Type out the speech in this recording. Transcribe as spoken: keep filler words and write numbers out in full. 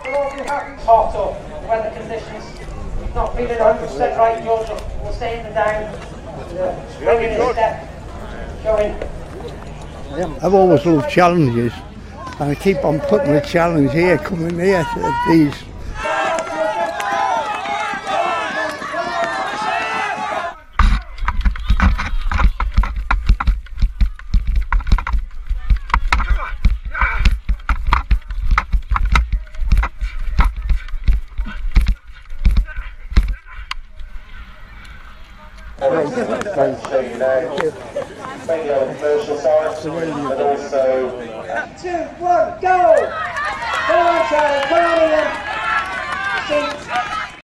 We'll all be happy. Hot up when the conditions not feeling one hundred percent right, George will stay in the down. Uh, bring in a step. Showing. I've always loved challenges, and I keep on putting the challenge here, coming here to these. Going to show you now, mainly on the commercial side, but also... Two, one, go! Come on, Charlie, come on, Ian!